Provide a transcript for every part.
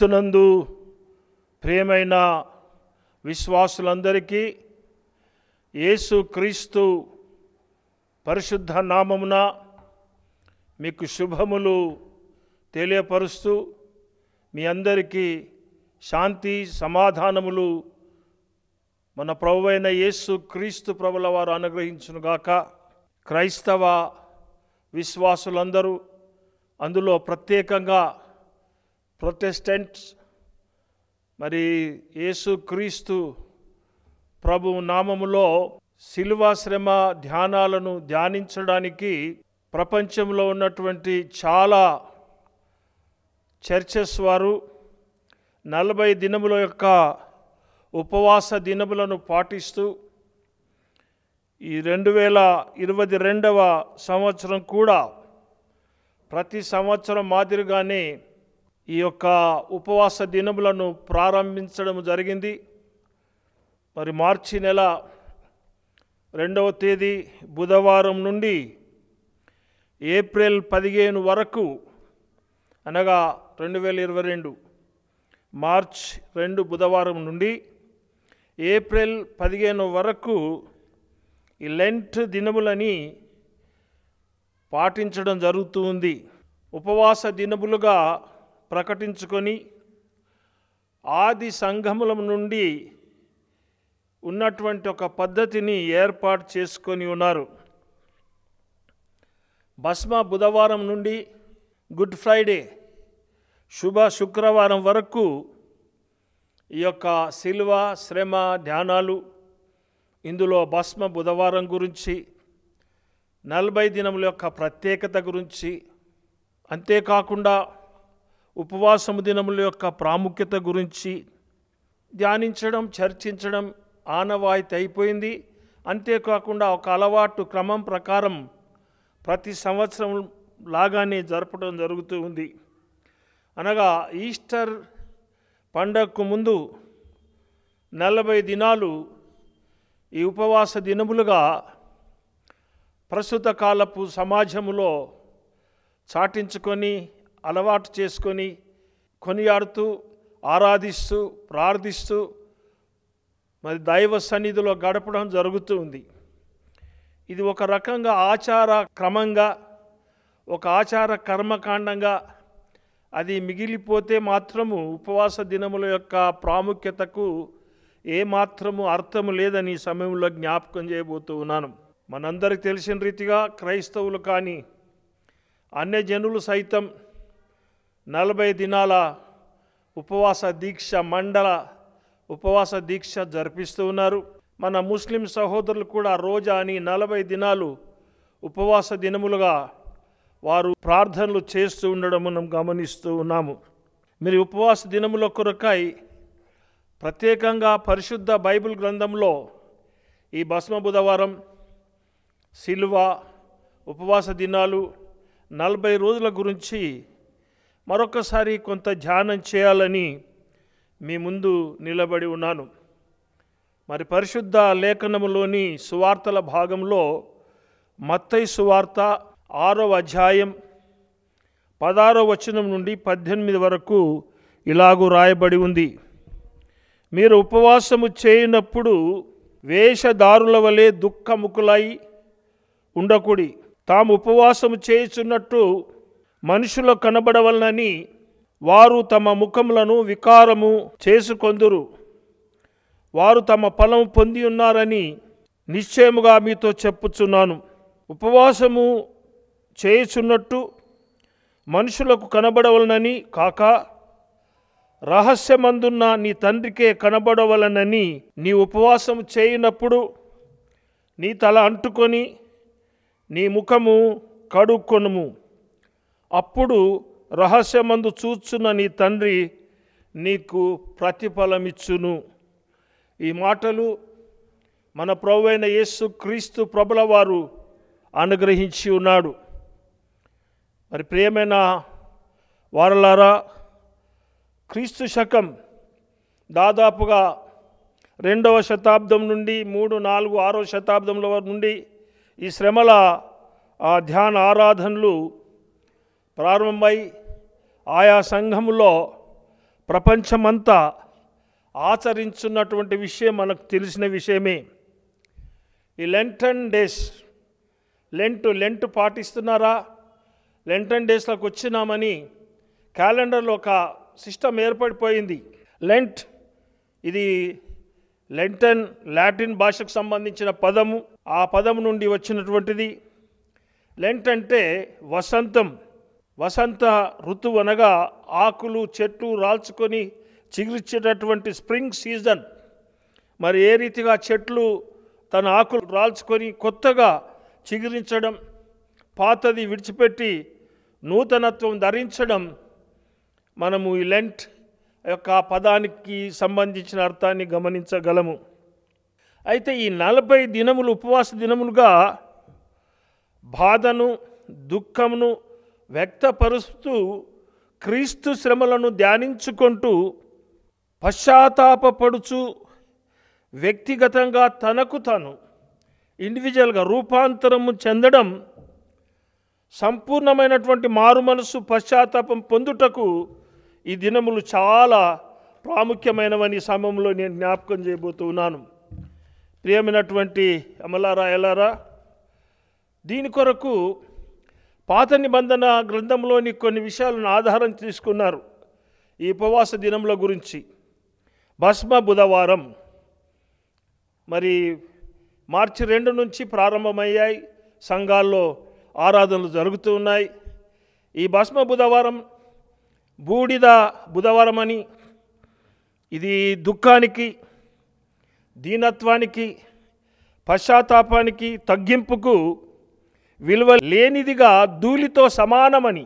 క్రీస్తునందు ప్రియమైన విశ్వాసులందరికీ యేసు క్రీస్తు పరిశుద్ధ నామమున మీకు శుభములు తెలియపరుస్తూ మీ అందరికీ శాంతి సమాధానములు మన ప్రభువైన యేసు క్రీస్తు ప్రభుల వారు అనుగ్రహించునుగాక. క్రైస్తవ విశ్వాసులందరూ, అందులో ప్రత్యేకంగా ప్రొటెస్టెంట్స్, మరి యేసు క్రీస్తు ప్రభు నామములో శిలువ శ్రమ ధ్యానాలను ధ్యానించడానికి ప్రపంచంలో ఉన్నటువంటి చాలా చర్చెస్ వారు 40 దినముల యొక్క ఉపవాస దినములను పాటిస్తూ ఈ 2022వ సంవత్సరం కూడా ప్రతి సంవత్సరం మాదిరిగానే ఈ యొక్క ఉపవాస దినములను ప్రారంభించడం జరిగింది. మరి మార్చి నెల 2వ తేదీ బుధవారం నుండి ఏప్రిల్ 15 వరకు, అనగా 2022 మార్చ్ 2 బుధవారం నుండి ఏప్రిల్ 15 వరకు ఈ లెంట్ దినములని పాటించడం జరుగుతుంది. ఉపవాస దినములుగా ప్రకటించుకొని ఆది సంఘముల నుండి ఉన్నటువంటి ఒక పద్ధతిని ఏర్పాటు చేసుకొని ఉన్నారు. భస్మ బుధవారం నుండి గుడ్ ఫ్రైడే శుభ శుక్రవారం వరకు ఈ యొక్క శిలువ శ్రమ ధ్యానాలు, ఇందులో భస్మ బుధవారం గురించి, 40 దినముల యొక్క ప్రత్యేకత గురించి, అంతేకాకుండా ఉపవాసము దినముల యొక్క ప్రాముఖ్యత గురించి ధ్యానించడం, చర్చించడం ఆనవాయితీ అయిపోయింది. అంతేకాకుండా ఒక అలవాటు క్రమం ప్రకారం ప్రతి సంవత్సరం లాగానే జరపడం జరుగుతూ ఉంది. అనగా ఈస్టర్ పండగకు ముందు 40 దినాలు ఈ ఉపవాస దినములుగా ప్రస్తుత కాలపు సమాజములో చాటించుకొని, అలవాటు చేసుకొని, కొనియాడుతూ, ఆరాధిస్తూ, ప్రార్థిస్తూ మరి దైవ సన్నిధిలో గడపడం జరుగుతూ ఉంది. ఇది ఒక రకంగా ఆచార క్రమంగా, ఒక ఆచార కర్మకాండంగా అది మిగిలిపోతే మాత్రము ఉపవాస దినముల యొక్క ప్రాముఖ్యతకు ఏమాత్రము అర్థము లేదని సమయంలో జ్ఞాపకం చేయబోతూ ఉన్నాను. మనందరికి తెలిసిన రీతిగా క్రైస్తవులు కానీ అన్యజనులు సైతం 40 దినాల ఉపవాస దీక్ష, మండల ఉపవాస దీక్ష జరిపిస్తూ ఉన్నారు. మన ముస్లిం సహోదరులు కూడా రోజా అని 40 దినాలు ఉపవాస దినములుగా వారు ప్రార్థనలు చేస్తూ ఉండడం మనం గమనిస్తూ ఉన్నాము. మీరు ఉపవాస దినముల కొరకై ప్రత్యేకంగా పరిశుద్ధ బైబిల్ గ్రంథంలో ఈ భస్మ బుధవారం, శిలువ, ఉపవాస దినాలు, 40 రోజుల గురించి మరొకసారి కొంత ధ్యానం చేయాలని మీ ముందు నిలబడి ఉన్నాను. మరి పరిశుద్ధ లేఖనములోని సువార్తల భాగంలో మత్తయి సువార్త 6వ అధ్యాయం 16వ వచనం నుండి 18 వరకు ఇలాగూ రాయబడి ఉంది. మీరు ఉపవాసము చేయనప్పుడు వేషధారుల వలె దుఃఖముఖులై ఉండకుడి. తాము ఉపవాసము చేయుచున్నట్టు మనుషులు కనబడవలనని వారు తమ ముఖములను వికారము చేసుకొందురు. వారు తమ ఫలం పొంది ఉన్నారని నిశ్చయముగా మీతో చెప్పుచున్నాను. ఉపవాసము చేయుచున్నట్టు మనుషులకు కనబడవలనని కాక రహస్యమందున్న నీ తండ్రికే కనబడవలనని నీ ఉపవాసం చేయనప్పుడు నీ తల అంటుకొని నీ ముఖము కడుక్కొనుము. అప్పుడు రహస్యమందు చూచున్న నీ తండ్రి నీకు ప్రతిఫలమిచ్చును. ఈ మాటలు మన ప్రభువైన యేసు క్రీస్తు ప్రభుల వారు అనుగ్రహించి ఉన్నాడు. మరి ప్రియమైన వారలారా, క్రీస్తు శకం దాదాపుగా 2వ శతాబ్దం నుండి 3, 4, 6వ శతాబ్దంలో నుండి ఈ శ్రమల ధ్యాన ఆరాధనలు ప్రారంభమై ఆయా సంఘములో ప్రపంచమంతా ఆచరించున్నటువంటి విషయం మనకు తెలిసిన విషయమే. ఈ లెంటన్ డేస్, లెంట్ పాటిస్తున్నారా? లెంటన్ డేస్లోకి వచ్చినామని క్యాలెండర్లో ఒక సిస్టమ్ ఏర్పడిపోయింది. లెంట్, ఇది లెంటన్ లాటిన్ భాషకు సంబంధించిన పదము. ఆ పదము నుండి వచ్చినటువంటిది. లెంట్ అంటే వసంతం, వసంత ఋతువు అనగా ఆకులు చెట్లు రాల్చుకొని చిగురిచ్చేటటువంటి స్ప్రింగ్ సీజన్. మరి ఏ రీతిగా చెట్లు తన ఆకులు రాల్చుకొని కొత్తగా చిగురించడం, పాతది విడిచిపెట్టి నూతనత్వం ధరించడం, మనము ఈ లెంట్ యొక్క పదానికి సంబంధించిన అర్థాన్ని గమనించగలము. అయితే ఈ 40 దినములు ఉపవాస దినములుగా బాధను దుఃఖమును వ్యక్తపరుస్తూ క్రీస్తు శ్రమలను ధ్యానించుకుంటూ పశ్చాత్తాపపడుచు వ్యక్తిగతంగా తనకు తాను ఇండివిజువల్గా రూపాంతరము చెందడం, సంపూర్ణమైనటువంటి మారు మనసు పశ్చాత్తాపం పొందుటకు ఈ దినములు చాలా ప్రాముఖ్యమైనవని సమయంలో నేను జ్ఞాపకం చేయబోతున్నాను. ప్రియమైనటువంటి అమలారా ఎలారా, దీని కొరకు పాత నిబంధన గ్రంథంలోని కొన్ని విషయాలను ఆధారం తీసుకున్నారు ఈ ఉపవాస దినముల గురించి. భస్మ బుధవారం మరి మార్చి 2 నుంచి ప్రారంభమయ్యాయి. సంఘాల్లో ఆరాధనలు జరుగుతూ ఉన్నాయి. ఈ భస్మ బుధవారం బూడిద బుధవారం అని, ఇది దుఃఖానికి, దీనత్వానికి, పశ్చాత్తాపానికి, తగ్గింపుకు విలువ లేనిదిగా ధూళితో సమానమని,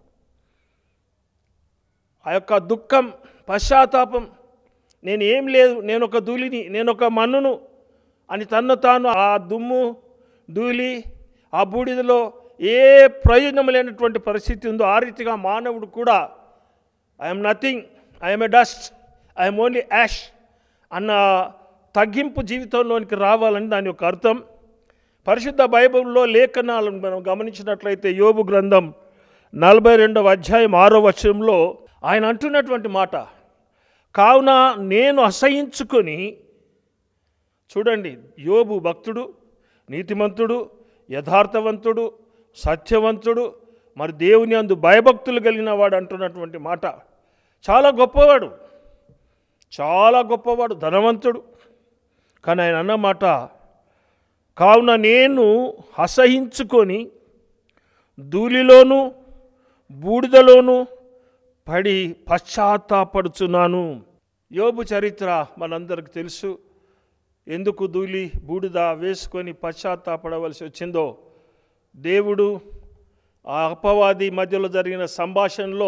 ఆ యొక్క దుఃఖం పశ్చాత్తాపం, నేను ఏం లేదు, నేను ఒక ధూళిని, నేను ఒక మన్నును అని తన్ను తాను ఆ దుమ్ము ధూళి ఆ బూడిదలో ఏ ప్రయోజనం లేనటువంటి పరిస్థితి ఉందో ఆ రీతిగా మానవుడు కూడా I'm nothing, I'm a dust, I'm only ash అన్న తగ్గింపు జీవితంలోనికి రావాలని దాని యొక్క అర్థం. పరిశుద్ధ బైబిల్లో లేఖనాలను మనం గమనించినట్లయితే యోబు గ్రంథం 42వ అధ్యాయం 6వ వచనంలో ఆయన అంటున్నటువంటి మాట, కావున నేను అసహించుకొని, చూడండి, యోబు భక్తుడు, నీతిమంతుడు, యథార్థవంతుడు, సత్యవంతుడు, మరి దేవుని అందు భయభక్తులు కలిగిన వాడు అంటున్నటువంటి మాట. చాలా గొప్పవాడు, చాలా గొప్పవాడు, ధనవంతుడు. కానీ ఆయన అన్నమాట, కావున నేను అసహించుకొని ధూళిలోను బూడిదలోను పడి పశ్చాత్తాపడుచున్నాను. యోబు చరిత్ర మనందరికి తెలుసు. ఎందుకు ధూళి బూడిద వేసుకొని పశ్చాత్తాపడవలసి వచ్చిందో దేవుడు ఆ అపవాది మధ్యలో జరిగిన సంభాషణలో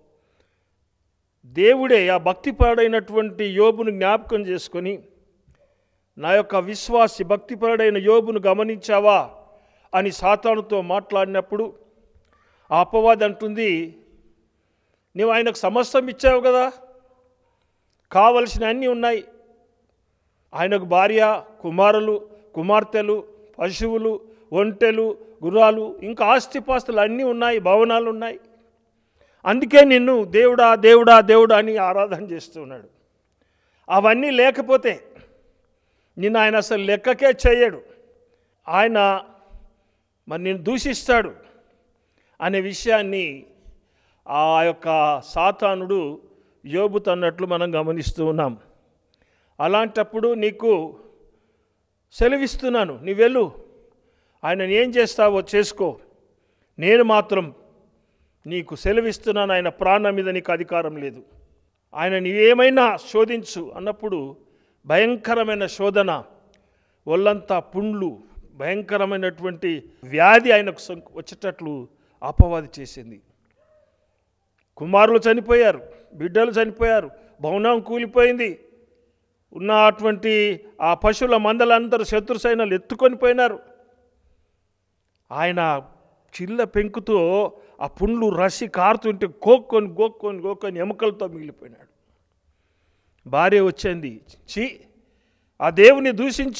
దేవుడే ఆ భక్తిపరుడైనటువంటి యోబును జ్ఞాపకం చేసుకొని, నా యొక్క విశ్వాసి భక్తిపరుడైన యోబును గమనించావా అని సాతానుతో మాట్లాడినప్పుడు ఆ అపవాది అంటుంది, నువ్వు ఆయనకు సమస్తం ఇచ్చావు కదా, కావలసిన అన్నీ ఉన్నాయి, ఆయనకు భార్య, కుమారులు, కుమార్తెలు, పశువులు, ఒంటెలు, గుర్రాలు, ఇంకా ఆస్తిపాస్తులు అన్నీ ఉన్నాయి, భవనాలు ఉన్నాయి, అందుకే నిన్ను దేవుడా దేవుడా దేవుడా అని ఆరాధన చేస్తున్నాడు. అవన్నీ లేకపోతే నిన్ను ఆయన అసలు లెక్కకే చేయడు, ఆయన మరి నిన్ను దూషిస్తాడు అనే విషయాన్ని ఆ యొక్క సాతానుడు యోబుతో అన్నట్లు మనం గమనిస్తూ ఉన్నాం. అలాంటప్పుడు నీకు సెలవిస్తున్నాను, నీ వెళ్ళు, ఆయన ఏం చేస్తావో చేసుకో, నేను మాత్రం నీకు సెలవిస్తున్నాను, ఆయన ప్రాణం మీద నీకు అధికారం లేదు, ఆయన నీవేమైనా శోధించు అన్నప్పుడు భయంకరమైన శోధన, ఒళ్ళంతా పుండ్లు, భయంకరమైనటువంటి వ్యాధి ఆయనకు వచ్చేటట్లు అపవాది చేసింది. కుమారులు చనిపోయారు, బిడ్డలు చనిపోయారు, భవనం కూలిపోయింది, ఉన్నటువంటి ఆ పశువుల మందలందరూ శత్రు సైన్యాలు ఎత్తుకొని పోయినారు. ఆయన చిల్ల పెంకుతో ఆ పుండ్లు రసి కారుతుంటే గోక్కొని ఎముకలతో మిగిలిపోయినాడు. భార్య వచ్చింది, ఆ దేవుని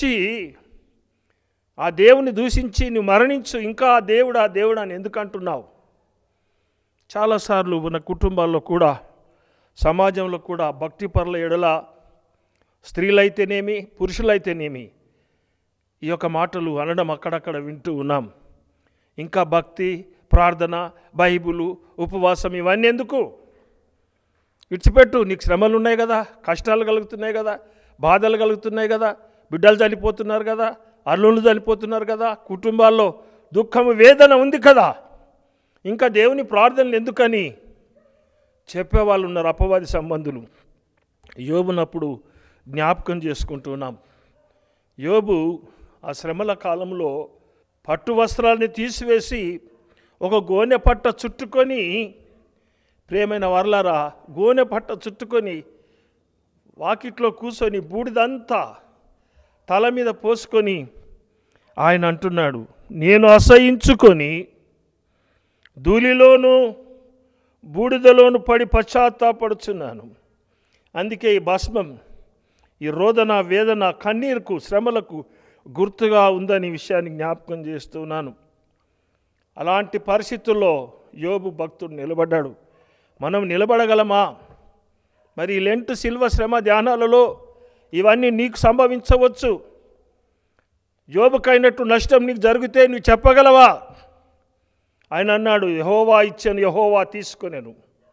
దూషించి నువ్వు మరణించు, ఇంకా దేవుడా అని ఎందుకు అంటున్నావు? చాలాసార్లు మన కుటుంబాల్లో కూడా సమాజంలో కూడా భక్తిపరుల ఎడల స్త్రీలైతేనేమి పురుషులైతేనేమి ఈ యొక్క మాటలు అనడం అక్కడక్కడ వింటూ ఉన్నాం. ఇంకా భక్తి, ప్రార్థన, బైబిలు, ఉపవాసం ఇవన్నీ ఎందుకు? విడిచిపెట్టు. నీకు శ్రమలు ఉన్నాయి కదా, కష్టాలు కలుగుతున్నాయి కదా, బాధలు కలుగుతున్నాయి కదా, బిడ్డలు చనిపోతున్నారు కదా, అల్లుళ్ళు చనిపోతున్నారు కదా, కుటుంబాల్లో దుఃఖము వేదన ఉంది కదా, ఇంకా దేవుని ప్రార్థనలు ఎందుకని చెప్పేవాళ్ళు ఉన్నారు, అపవాది సంబంధులు. యోబునప్పుడు జ్ఞాపకం చేసుకుంటున్నాం. యోబు ఆ శ్రమల కాలంలో పట్టు వస్త్రాలని తీసివేసి ఒక గోనె పట్ట చుట్టుకొని, ప్రేమైన వర్లారా, గోనె పట్ట చుట్టుకొని వాకిట్లో కూర్చొని బూడిదంతా తల మీద పోసుకొని ఆయన అంటున్నాడు, నేను అసహించుకొని ధూళిలోను బూడిదలోను పడి పశ్చాత్తాపడుచున్నాను. అందుకే ఈ భస్మం, ఈ రోదన, వేదన, కన్నీరుకు, శ్రమలకు గుర్తుగా ఉందని విషయాన్ని జ్ఞాపకం చేస్తున్నాను. అలాంటి పరిస్థితుల్లో యోబు భక్తుడు నిలబడ్డాడు. మనం నిలబడగలమా? మరి లెంట్ శిల్వ శ్రమ ధ్యానాలలో ఇవన్నీ నీకు సంభవించవచ్చు. యోబుకైనట్టు నష్టం నీకు జరిగితే నువ్వు చెప్పగలవా? ఆయన అన్నాడు, యెహోవా ఇచ్చాను, యెహోవా తీసుకొనేను.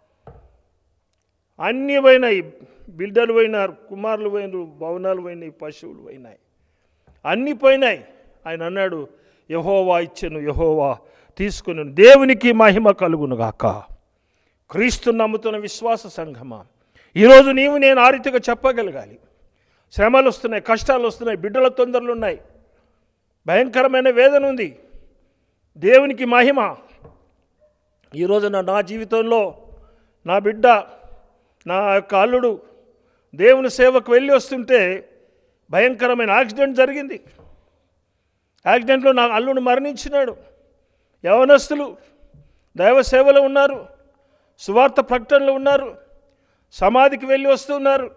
అన్నీ పోయినాయి, బిడ్డలు పోయినారు, కుమారులు పోయినారు, భవనాలు పోయినాయి, పశువులు పోయినాయి, అన్నీ పోయినాయి. ఆయన అన్నాడు, యెహోవా ఇచ్చాను, యెహోవా తీసుకొనేను. దేవునికి మహిమ కలుగునుగాక. క్రీస్తు నమ్ముతున్న విశ్వాస సంఘమా, ఈరోజు నీవు నేను ఆ రీతిగా చెప్పగలగాలి. శ్రమలు వస్తున్నాయి, కష్టాలు వస్తున్నాయి, బిడ్డల తొందరలు ఉన్నాయి, భయంకరమైన వేదన ఉంది. దేవునికి మహిమ. ఈరోజున నా జీవితంలో నా బిడ్డ, నా యొక్క అల్లుడు దేవుని సేవకు వెళ్ళి వస్తుంటే భయంకరమైన యాక్సిడెంట్ జరిగింది. యాక్సిడెంట్లో నా అల్లుడు మరణించినాడు. యవనస్తులు దైవ సేవలో ఉన్నారు, సువార్త ప్రకటనలో ఉన్నారు, సమాధికి వెళ్ళి వస్తున్నారు.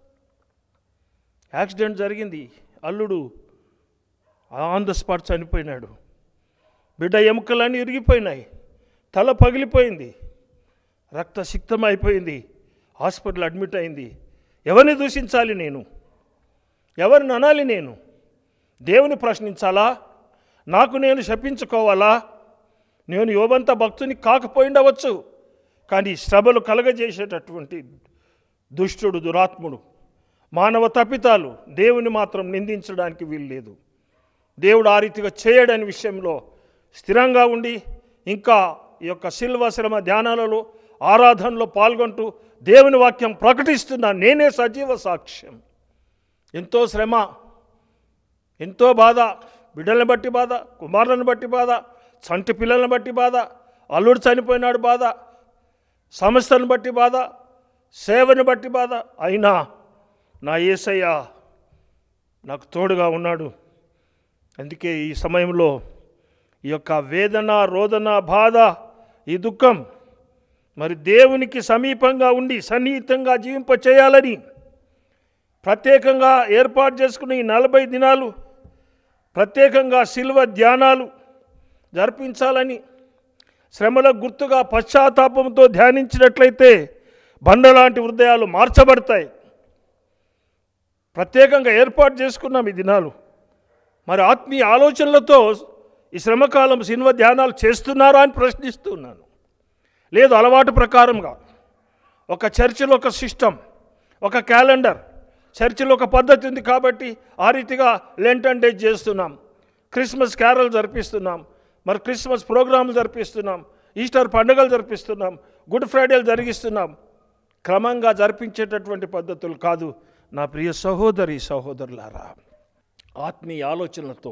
యాక్సిడెంట్ జరిగింది. అల్లుడు ఆన్ ద స్పాట్ చనిపోయినాడు. బిడ్డ ఎముకలన్నీ ఇరిగిపోయినాయి, తల పగిలిపోయింది, రక్తసిక్తం అయిపోయింది, హాస్పిటల్ అడ్మిట్ అయింది. ఎవరిని దూషించాలి నేను? ఎవరిని అనాలి నేను? దేవుని ప్రశ్నించాలా? నాకు నేను శపించుకోవాలా? నేను యోబంత భక్తుని కాకపోయిండవచ్చు, కానీ శ్రమలు కలగజేసేటటువంటి దుష్టుడు, దురాత్ముడు, మానవ తప్పితాలు దేవుని మాత్రం నిందించడానికి వీల్లేదు. దేవుడు ఆ రీతిగా చేయడని విషయంలో స్థిరంగా ఉండి, ఇంకా ఈ యొక్క శిల్వ శ్రమ ధ్యానాలలో, ఆరాధనలో పాల్గొంటూ దేవుని వాక్యం ప్రకటిస్తున్నా. నేనే సజీవ సాక్ష్యం. ఎంతో శ్రమ, ఎంతో బాధ, బిడ్డలను బట్టి బాధ, కుమారులను బట్టి బాధ, చంటి పిల్లలను బట్టి బాధ, అల్లుడు చనిపోయినాడు బాధ, సంస్థను బట్టి బాధ, సేవను బట్టి బాధ. అయినా నా యేసయ్య నాకు తోడుగా ఉన్నాడు. అందుకే ఈ సమయంలో ఈ యొక్క వేదన, రోదన, బాధ, ఈ దుఃఖం మరి దేవునికి సమీపంగా ఉండి సన్నిహితంగా జీవింప చేయాలని ప్రత్యేకంగా ఏర్పాటు చేసుకున్న ఈ 40 దినాలు ప్రత్యేకంగా శిల్వ ధ్యానాలు జరిపించాలని, శ్రమలకు గుర్తుగా పశ్చాత్తాపంతో ధ్యానించినట్లయితే బండలాంటి హృదయాలు మార్చబడతాయి. ప్రత్యేకంగా ఏర్పాటు చేసుకున్నాం ఈ దినాలు. మరి ఆత్మీయ ఆలోచనలతో ఈ శ్రమకాలం శిల్వ ధ్యానాలు చేస్తున్నారా అని ప్రశ్నిస్తున్నాను. లేదు, అలవాటు ప్రకారంగా ఒక చర్చిలో ఒక సిస్టమ్, ఒక క్యాలెండర్, చర్చిలో ఒక పద్ధతి ఉంది కాబట్టి ఆ రీతిగా లెంటన్ డే చేస్తున్నాం, క్రిస్మస్ క్యారల్ జరిపిస్తున్నాం, మరి క్రిస్మస్ ప్రోగ్రాంలు జరిపిస్తున్నాం, ఈస్టర్ పండుగలు జరిపిస్తున్నాం, గుడ్ ఫ్రైడేలు జరిగిస్తున్నాం. క్రమంగా జరిపించేటటువంటి పద్ధతులు కాదు. నా ప్రియ సహోదరి సహోదరులారా, ఆత్మీయ ఆలోచనలతో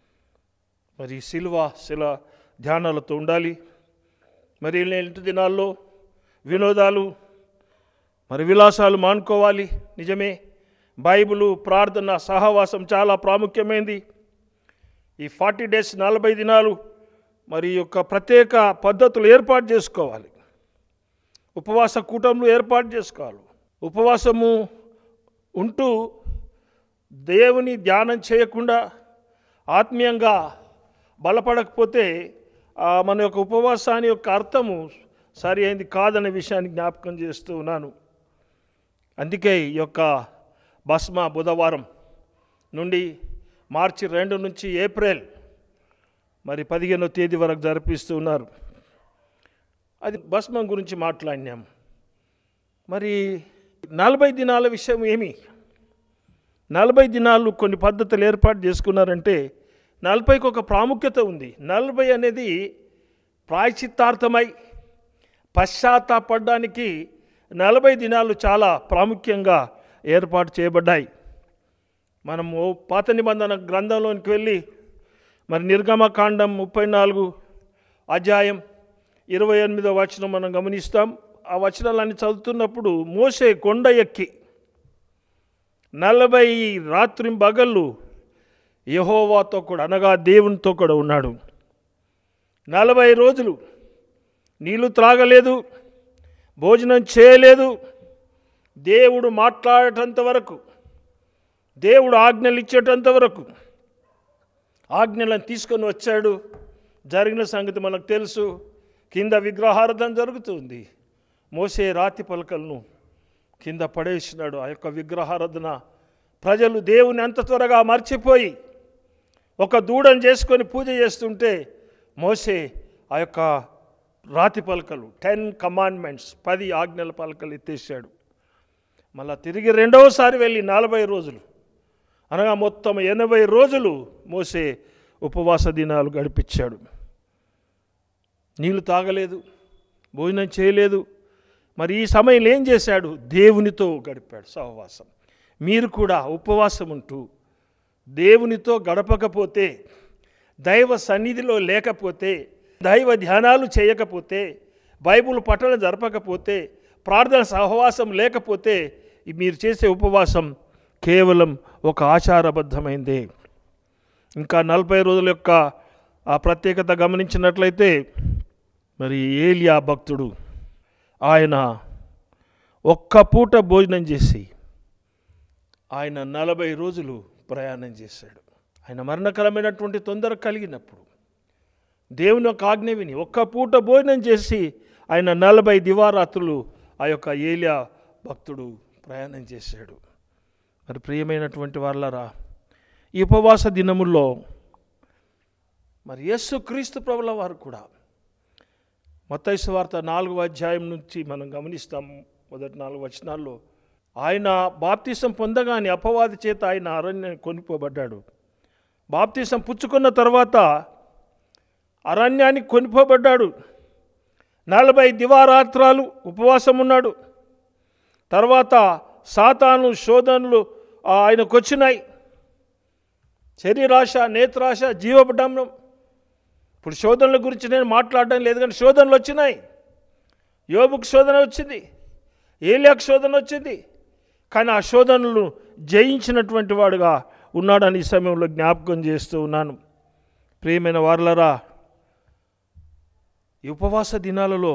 మరి శిల ధ్యానాలతో ఉండాలి. మరి ఇంటి దినాల్లో వినోదాలు, మరి విలాసాలు మానుకోవాలి. నిజమే, బైబిలు, ప్రార్థన, సహవాసం చాలా ప్రాముఖ్యమైనది. ఈ 40 days 40 దినాలు మరి యొక్క ప్రత్యేక పద్ధతులు ఏర్పాటు చేసుకోవాలి. ఉపవాస కూటములు ఏర్పాటు చేసుకోవాలి. ఉపవాసము ఉంటూ దేవుని ధ్యానం చేయకుండా ఆత్మీయంగా బలపడకపోతే మన యొక్క ఉపవాసాన్ని యొక్క అర్థము సరి అయింది కాదనే విషయాన్ని జ్ఞాపకం చేస్తూ ఉన్నాను. అందుకే ఈ యొక్క భస్మ బుధవారం నుండి మార్చి 2 నుంచి ఏప్రిల్ 15వ తేదీ వరకు జరిపిస్తూ ఉన్నారు. అది భస్మం గురించి మాట్లాడినాం. మరి 40 దినాల విషయం ఏమి? 40 దినాలు కొన్ని పద్ధతులు ఏర్పాటు చేసుకున్నారంటే 40కి ఒక ప్రాముఖ్యత ఉంది. 40 అనేది ప్రాయశ్చిత్తార్థమై పశ్చాత్తాపడడానికి 40 దినాలు చాలా ప్రాముఖ్యంగా ఏర్పాటు చేయబడ్డాయి. మనము పాత నిబంధన గ్రంథంలోనికి వెళ్ళి మరి నిర్గమకాండం 34 అధ్యాయం 28వ వచనం మనం గమనిస్తాం. ఆ వచనాలన్నీ చదువుతున్నప్పుడు మోషే కొండ ఎక్కి 40 రాత్రింబగళ్ళు యెహోవాతో కూడా అనగా దేవునితో కూడా ఉన్నాడు. 40 రోజులు నీళ్లు త్రాగలేదు, భోజనం చేయలేదు. దేవుడు మాట్లాడేటంత వరకు, దేవుడు ఆజ్ఞలు ఇచ్చేటంత వరకు ఆజ్ఞలను తీసుకొని వచ్చాడు. జరిగిన సంగతి మనకు తెలుసు. కింద విగ్రహారాధన జరుగుతుంది. మోసే రాతి పలకలను కింద పడేసినాడు. ఆ యొక్క విగ్రహారాధన ప్రజలు దేవుని అంత త్వరగా మర్చిపోయి ఒక దూడను చేసుకొని పూజ చేస్తుంటే మోసే ఆ యొక్క రాతి పలకలు 10 కమాండ్మెంట్స్ 10 ఆజ్ఞల పలకలు ఎత్తేసాడు. మళ్ళా తిరిగి రెండవసారి వెళ్ళి 40 రోజులు అనగా మొత్తం 80 రోజులు మోసే ఉపవాస దినాలు గడిపించాడు. నీళ్లు తాగలేదు, భోజనం చేయలేదు. మరి ఈ సమయంలో ఏం చేశాడు? దేవునితో గడిపాడు సహవాసం. మీరు కూడా ఉపవాసం ఉంటూ దేవునితో గడపకపోతే, దైవ సన్నిధిలో లేకపోతే, దైవ ధ్యానాలు చేయకపోతే, బైబిల్ పఠనం జరపకపోతే, ప్రార్థన సహవాసం లేకపోతే మీరు చేసే ఉపవాసం కేవలం ఒక ఆచారబద్ధమైందే. ఇంకా 40 రోజుల యొక్క ఆ ప్రత్యేకత గమనించినట్లయితే మరి ఏలియా భక్తుడు ఆయన ఒక్క పూట భోజనం చేసి ఆయన 40 రోజులు ప్రయాణం చేశాడు. ఆయన మరణకరమైనటువంటి తొందర కలిగినప్పుడు దేవుని యొక్క ఆజ్ఞ విని ఒక్క పూట భోజనం చేసి ఆయన 40 దివారాత్రులు ఆ యొక్క ఏలియా భక్తుడు ప్రయాణం చేశాడు. మరి ప్రియమైనటువంటి వాళ్ళరా, ఈ ఉపవాస దినముల్లో మరి యేసు క్రీస్తు ప్రభుల వారు కూడా మత్తయి సువార్త 4వ అధ్యాయం నుంచి మనం గమనిస్తాం. మొదటి 4 వచనాల్లో ఆయన బాప్తిసం పొందగానే అపవాది చేత ఆయన అరణ్యం కొనిపోబడ్డాడు. బాప్తిసం పుచ్చుకున్న తర్వాత అరణ్యానికి కొనిపోబడ్డాడు. 40 దివారాత్రాలు ఉపవాసం ఉన్నాడు. తర్వాత సాతాను శోధనలు ఆయనకు వచ్చినాయి. శరీరాశ, నేత్రాశ, జీవపడంబం. ఇప్పుడు శోధనల గురించి నేను మాట్లాడడం లేదు, కానీ శోధనలు వచ్చినాయి. యోబుకు శోధన వచ్చింది, ఏలియాకు శోధన వచ్చింది. కానీ ఆ శోధనలు జయించినటువంటి వాడుగా ఉన్నాడని ఈ సమయంలో జ్ఞాపకం చేస్తూ ఉన్నాను. ప్రియమైన వారలరా, ఈ ఉపవాస దినాలలో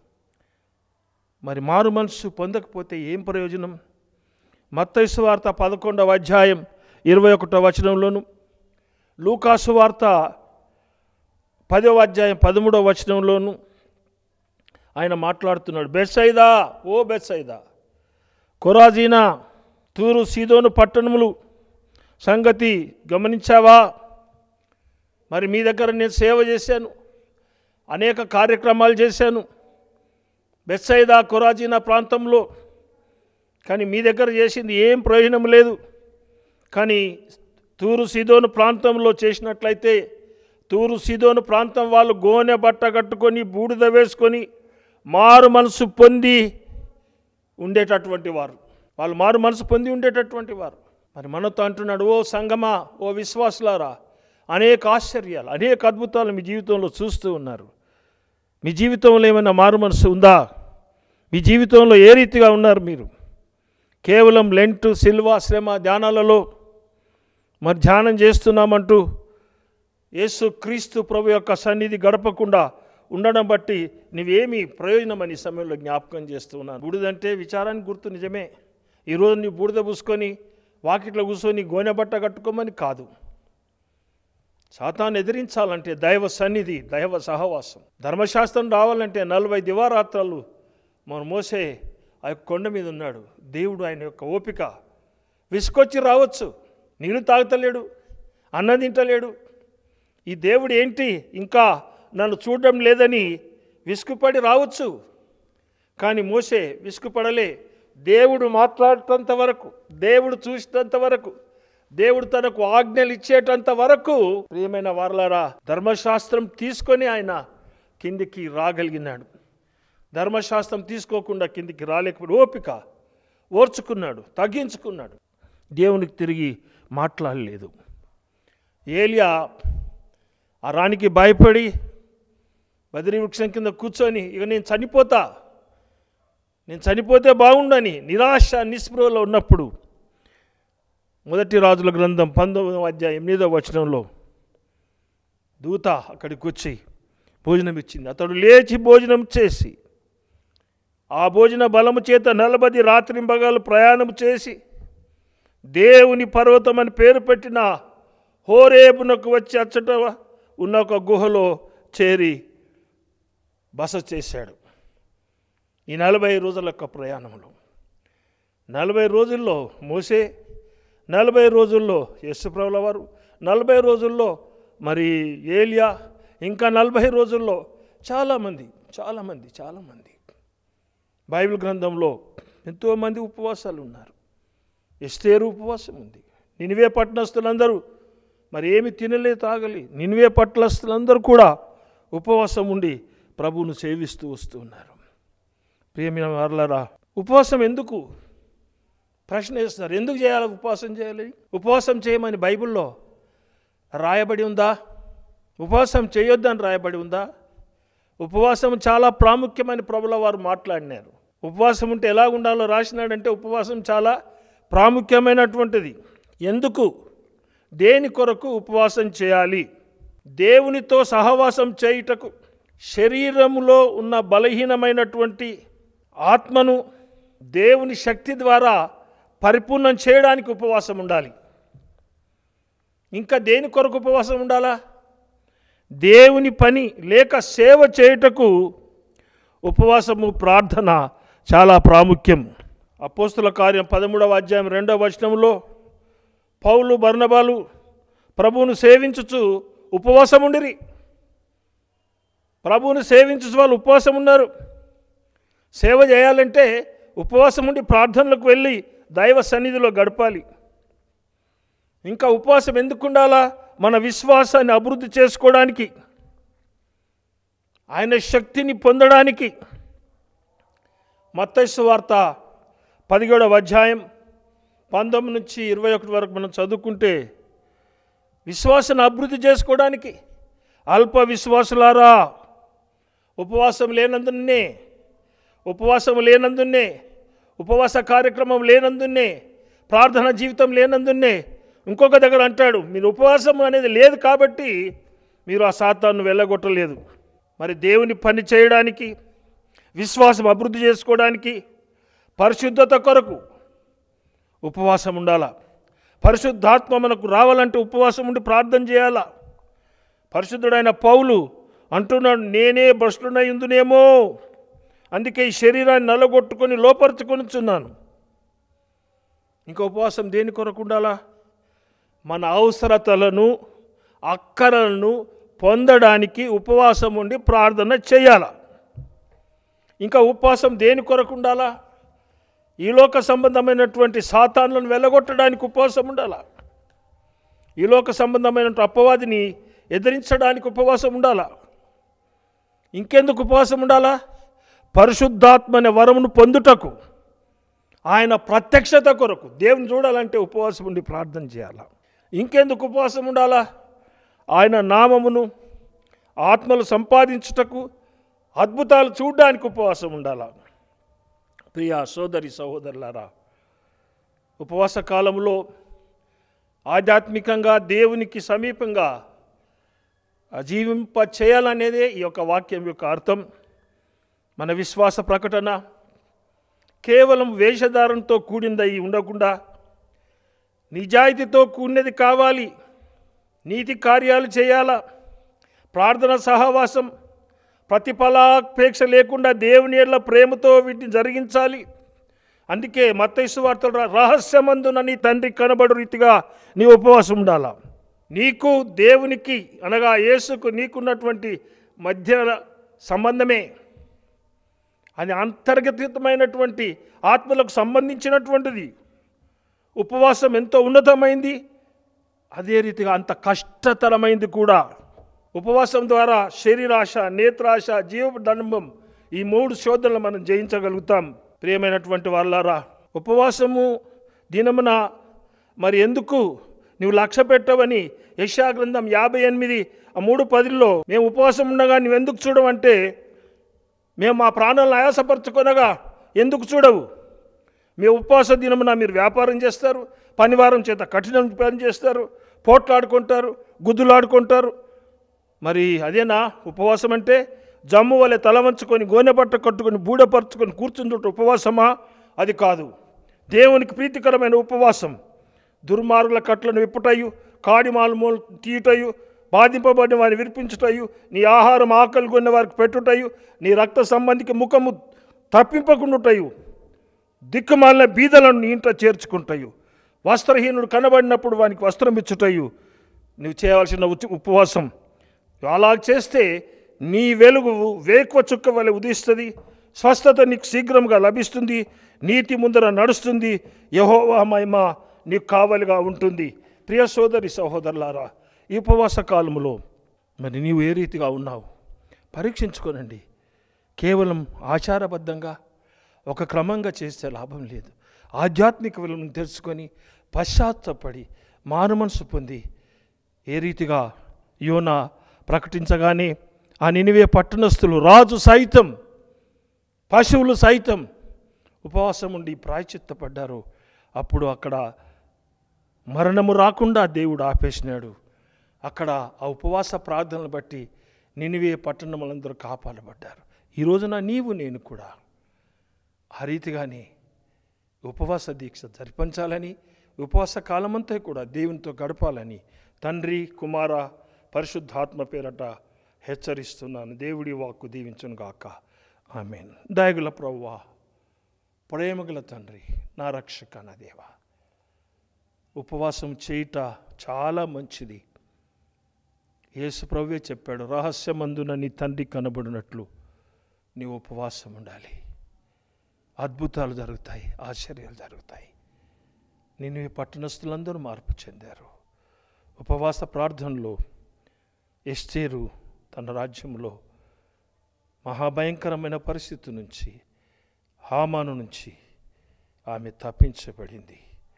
మరి మారు మనసు పొందకపోతే ఏం ప్రయోజనం? మత్తయి సువార్త 11వ అధ్యాయం 21వ వచనంలోను, లూకాసు వార్త 10వ అధ్యాయం 13వ వచనంలోను ఆయన మాట్లాడుతున్నాడు. బెత్సైదా, ఓ బెత్సైదా, కొరాజీనా, తూరు సీదోను పట్టణములు సంగతి గమనించావా? మరి మీ దగ్గర నేను సేవ చేశాను, అనేక కార్యక్రమాలు చేశాను బెత్సైదా కొరాజీనా ప్రాంతంలో. కానీ మీ దగ్గర చేసింది ఏం ప్రయోజనం లేదు. కానీ తూరు సీదోను ప్రాంతంలో చేసినట్లయితే, తూరు సీదోను ప్రాంతం వాళ్ళు గోనె బట్ట కట్టుకొని బూడిద వేసుకొని మారు మనసు పొంది ఉండేటటువంటి వారు. వాళ్ళు మారు మనసు పొంది ఉండేటటువంటి వారు. మరి మనతో అంటున్నాడు, ఓ సంగమా, ఓ విశ్వాసులారా, అనేక ఆశ్చర్యాలు, అనేక అద్భుతాలు మీ జీవితంలో చూస్తూ ఉన్నారు. మీ జీవితంలో ఏమైనా మారు మనసు ఉందా? మీ జీవితంలో ఏ రీతిగా ఉన్నారు మీరు? కేవలం లెంటు, సిల్వ, శ్రమ, ధ్యానాలలో మరి ధ్యానం చేస్తున్నామంటూ యేసు క్రీస్తు ప్రభు యొక్క సన్నిధి గడపకుండా ఉండడం బట్టి నువ్వేమీ ప్రయోజనం అని సమయంలో జ్ఞాపకం చేస్తూ ఉన్నాను. బూడిదంటే విచారానికి గుర్తు, నిజమే. ఈరోజు నీ బూడిద పూసుకొని వాకిట్లో కూర్చొని గోనె బట్ట కట్టుకోమని కాదు. సాతాను ఎదిరించాలంటే దైవ సన్నిధి, దైవ సహవాసం. ధర్మశాస్త్రం రావాలంటే 40 దివారాత్రాలు మన మోసే ఆ యొక్క కొండ మీద ఉన్నాడు. దేవుడు ఆయన యొక్క ఓపిక విసుకొచ్చి రావచ్చు. నీళ్ళు తాగుతలేడు, అన్నం తింటలేడు. ఈ దేవుడు ఏంటి ఇంకా నన్ను చూడడం లేదని విసుగుపడి రావచ్చు. కానీ మోషే విసుగుపడలే. దేవుడు మాట్లాడేంత వరకు, దేవుడు చూసినంత వరకు, దేవుడు తనకు ఆజ్ఞలు ఇచ్చేటంత వరకు ప్రియమైన వారలారా ధర్మశాస్త్రం తీసుకొని ఆయన కిందికి రాగలిగినాడు. ధర్మశాస్త్రం తీసుకోకుండా కిందికి రాలేకపోయి ఓపిక ఓర్చుకున్నాడు, తగ్గించుకున్నాడు. దేవునికి తిరిగి మాట్లాడలేదు. ఏలియా ఆ రాణికి భయపడి బదిరి వృక్షం కింద కూర్చొని ఇక నేను చనిపోతే బాగుండని నిరాశ నిస్పృహలో ఉన్నప్పుడు మొదటి రాజుల గ్రంథం 19వ అధ్యాయం 8వ వచనంలో దూత అక్కడికి వచ్చి భోజనం ఇచ్చింది. అతడు లేచి భోజనం చేసి ఆ భోజన బలము చేత 40 రాత్రింబగలు ప్రయాణం చేసి దేవుని పర్వతం అని పేరు పెట్టిన హోరేబునకు వచ్చి అచ్చట ఉన్న ఒక గుహలో చేరి బస చేశాడు. ఈ 40 రోజుల యొక్క ప్రయాణంలో 40 రోజుల్లో మోసే, 40 రోజుల్లో యేసుప్రభుల వారు, 40 రోజుల్లో మరి ఏలియా, ఇంకా 40 రోజుల్లో చాలామంది బైబిల్ గ్రంథంలో ఎంతోమంది ఉపవాసాలు ఉన్నారు. ఎస్తేరు ఉపవాసం ఉంది. నినివే పట్టణస్తులందరూ మరి ఏమి తినలే తాగలి. నినివే పట్టణస్తులందరూ కూడా ఉపవాసం ఉండి ప్రభువును సేవిస్తూ వస్తూ ఉన్నారు. ప్రియమైన వారలారా ఉపవాసం ఎందుకు ప్రశ్న వేస్తున్నారు. ఎందుకు చేయాలి ఉపవాసం చేయాలి? ఉపవాసం చేయమని బైబిల్లో రాయబడి ఉందా? ఉపవాసం చేయొద్దని రాయబడి ఉందా? ఉపవాసం చాలా ప్రాముఖ్యమైన ప్రభుల వారు మాట్లాడినారు. ఉపవాసం ఉంటే ఎలా ఉండాలో రాసినాడంటే ఉపవాసం చాలా ప్రాముఖ్యమైనటువంటిది. ఎందుకు, దేని కొరకు ఉపవాసం చేయాలి? దేవునితో సహవాసం చేయుటకు, శరీరములో ఉన్న బలహీనమైనటువంటి ఆత్మను దేవుని శక్తి ద్వారా పరిపూర్ణం చేయడానికి ఉపవాసం ఉండాలి. ఇంకా దేని కొరకు ఉపవాసం ఉండాలా? దేవుని పని లేక సేవ చేయుటకు ఉపవాసము, ప్రార్థన చాలా ప్రాముఖ్యం. అపోస్తుల కార్యం 13వ అధ్యాయం 2వ వచనంలో పౌలు బర్నబాలు ప్రభువును సేవించుచు ఉపవాసం ఉండిరి. ప్రభువును సేవించుచు వాళ్ళు ఉపవాసం ఉన్నారు. సేవ చేయాలంటే ఉపవాసం ఉండి ప్రార్థనలకు వెళ్ళి దైవ సన్నిధిలో గడపాలి. ఇంకా ఉపవాసం ఎందుకు ఉండాలా? మన విశ్వాసాన్ని అభివృద్ధి చేసుకోవడానికి, ఆయన శక్తిని పొందడానికి. మత్తయి సువార్త 17వ అధ్యాయం 19 నుంచి 21 వరకు మనం చదువుకుంటే విశ్వాసాన్ని అభివృద్ధి చేసుకోవడానికి, అల్ప విశ్వాసులారా ఉపవాసం లేనందున్నే ఉపవాస కార్యక్రమం లేనందున్నే, ప్రార్థన జీవితం లేనందున్నే, ఇంకొక దగ్గర అంటాడు మీరు ఉపవాసం అనేది లేదు కాబట్టి మీరు ఆ సాతాను వెళ్ళగొట్టలేదు. మరి దేవుని పని చేయడానికి, విశ్వాసం అభివృద్ధి చేసుకోవడానికి, పరిశుద్ధత కొరకు ఉపవాసం ఉండాలా. పరిశుద్ధాత్మ మనకు రావాలంటే ఉపవాసం ఉండి ప్రార్థన చేయాలా. పరిశుద్ధుడైన పౌలు అంటున్నాడు, నేనే భ్రష్టునై ఉందునేమో, అందుకే ఈ శరీరాన్ని నలగొట్టుకొని లోపరుచుకొనిచున్నాను. ఇంకా ఉపవాసం దేని కొరకు ఉండాలా? మన అవసరతలను, అక్కరలను పొందడానికి ఉపవాసం ఉండి ప్రార్థన చేయాల. ఇంకా ఉపవాసం దేని కొరకు ఉండాలా? ఈ లోక సంబంధమైనటువంటి సాతానులను వెళ్ళగొట్టడానికి ఉపవాసం ఉండాలా. ఈ లోక సంబంధమైనటువంటి అపవాదిని ఎదిరించడానికి ఉపవాసం ఉండాలా. ఇంకెందుకు ఉపవాసం ఉండాలా? పరిశుద్ధాత్మ అనే వరమును పొందుటకు, ఆయన ప్రత్యక్షత కొరకు. దేవుని చూడాలంటే ఉపవాసం ఉండి ప్రార్థన చేయాలా. ఇంకెందుకు ఉపవాసం ఉండాలా? ఆయన నామమును, ఆత్మలు సంపాదించుటకు, అద్భుతాలు చూడడానికి ఉపవాసం ఉండాలా. ప్రియ సోదరి సహోదరులారా, ఉపవాస కాలంలో ఆధ్యాత్మికంగా దేవునికి సమీపంగా జీవింప చేయాలనేదే ఈ యొక్క వాక్యం యొక్క అర్థం. మన విశ్వాస ప్రకటన కేవలం వేషధారణతో కూడిందై ఉండకుండా నిజాయితీతో కూడినది కావాలి. నీతి కార్యాలు చేయాలా. ప్రార్థన సహవాసం, ప్రతిఫలాపేక్ష లేకుండా దేవుని యెడల ప్రేమతో వీటిని జరిగించాలి. అందుకే మత్తయి సువార్తలో రహస్యమందున నీ తండ్రి కనబడు రీతిగా నీ ఉపవాసం ఉండాలా. నీకు దేవునికి అనగా యేసుకు నీకున్నటువంటి మధ్య సంబంధమే, అది అంతర్గతమైనటువంటి ఆత్మలకు సంబంధించినటువంటిది. ఉపవాసం ఎంతో ఉన్నతమైంది, అదే రీతిగా అంత కష్టతరమైంది కూడా. ఉపవాసం ద్వారా శరీరాశ, నేత్రాశ, జీవడంబం, ఈ 3 శోధనలు మనం జయించగలుగుతాం. ప్రియమైనటువంటి వాళ్ళారా, ఉపవాసము దినమున మరి ఎందుకు నువ్వు లక్ష్య పెట్టవని యెషయా గ్రంథం 58:3-10లో మేము ఉపవాసం ఉండగా నువ్వెందుకు చూడవంటే, మేము మా ప్రాణాలను ఆయాసపరచుకొనగా ఎందుకు చూడవు? మీ ఉపవాస దినమున మీరు వ్యాపారం చేస్తారు, పనివారం చేత కఠినం పని చేస్తారు, పోట్లాడుకుంటారు, గుద్దులాడుకుంటారు. మరి అదేనా ఉపవాసం అంటే? జమ్ము వలె తల వంచుకొని గోనె బట్ట కట్టుకొని బూడపరుచుకొని కూర్చుందుట ఉపవాసమా? అది కాదు. దేవునికి ప్రీతికరమైన ఉపవాసం దుర్మార్గుల కట్లను విప్పుటయు, కాడిమాలు తీయుటయు, బాధింపబడిన వారిని విరిపించుటయు, నీ ఆహారం ఆకలి కొన్న వారికి పెట్టుటయు, నీ రక్త సంబంధికి ముఖము తప్పింపకుండుటయు, దిక్కుమాలిన బీదలను నీ ఇంట చేర్చుకుంటాయు, వస్త్రహీనుడు కనబడినప్పుడు వానికి వస్త్రం ఇచ్చుటయు నువ్వు చేయవలసిన ఉపవాసం. అలా చేస్తే నీ వెలుగు వేకువ చుక్క వలె ఉదయిస్తుంది, స్వస్థత నీకు శీఘ్రంగా లభిస్తుంది, నీతి ముందర నడుస్తుంది, యెహోవా మహిమ నీకు కావలిగా ఉంటుంది. ప్రియ సోదరి సహోదరులారా, ఈ ఉపవాస కాలంలో మరి నీవు ఏ రీతిగా ఉన్నావు పరీక్షించుకోనండి. కేవలం ఆచారబద్ధంగా ఒక క్రమంగా చేస్తే లాభం లేదు. ఆధ్యాత్మిక విలువను తెలుసుకొని పశ్చాత్తపడి మారు మనసు పొంది ఏ రీతిగా యోనా ప్రకటించగానే ఆ నినివే పట్టణస్థులు, రాజు సైతం, పశువులు సైతం ఉపవాసం ఉండి ప్రాయశ్చిత్తపడ్డారు. అప్పుడు అక్కడ మరణము రాకుండా దేవుడు ఆపేసినాడు. అక్కడ ఆ ఉపవాస ప్రార్థనలు బట్టి నినివే పట్టణములందరూ కాపాడబడ్డారు. ఈ రోజున నీవు నేను కూడా ఆ రీతిగానే ఉపవాస దీక్ష జరిపించాలని, ఉపవాస కాలమంతా కూడా దేవునితో గడపాలని తండ్రి, కుమార, పరిశుద్ధాత్మ పేరట హెచ్చరిస్తున్నాను. దేవుడి వాక్కు దీవించును గాక. ఆమేన్. దయగల ప్రభువా, ప్రేమగల తండ్రి, నా రక్షక, నా దేవా, ఉపవాసం చేయుట చాలా మంచిది. యేసు ప్రభువే చెప్పాడు, రహస్యమందున నీ తండ్రి కనబడినట్లు నీ ఉపవాసం ఉండాలి. అద్భుతాలు జరుగుతాయి, ఆశ్చర్యాలు జరుగుతాయి. నిన్ను పట్టణస్థులందరూ మార్పు చెందారు. ఉపవాస ప్రార్థనలో ఎస్తేరు తన రాజ్యంలో మహాభయంకరమైన పరిస్థితి నుంచి, హామాను నుంచి ఆమె తప్పించబడింది.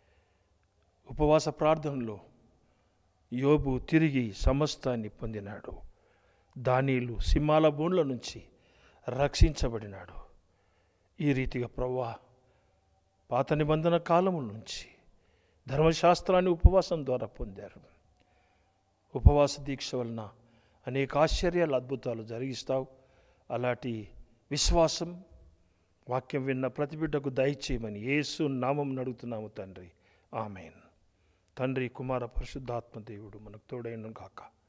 ఉపవాస ప్రార్థనలో యోబు తిరిగి సమస్తాన్ని పొందినాడు. దానియేలు సింహాల బోన్ల నుంచి రక్షించబడినాడు. ఈ రీతిగా ప్రభువా, పాత నిబంధన కాలము నుంచి ధర్మశాస్త్రాన్ని ఉపవాసం ద్వారా పొందారు. ఉపవాస దీక్ష వలన అనేక ఆశ్చర్యాలు, అద్భుతాలు జరిగిస్తావు. అలాంటి విశ్వాసం వాక్యం విన్న ప్రతి బిడ్డకు దయచేయమని యేసు నామం అడుగుతున్నాము తండ్రి. ఆమేన్. తండ్రి, కుమార, పరిశుద్ధాత్మ దేవుడు మనకు తోడైన గాక.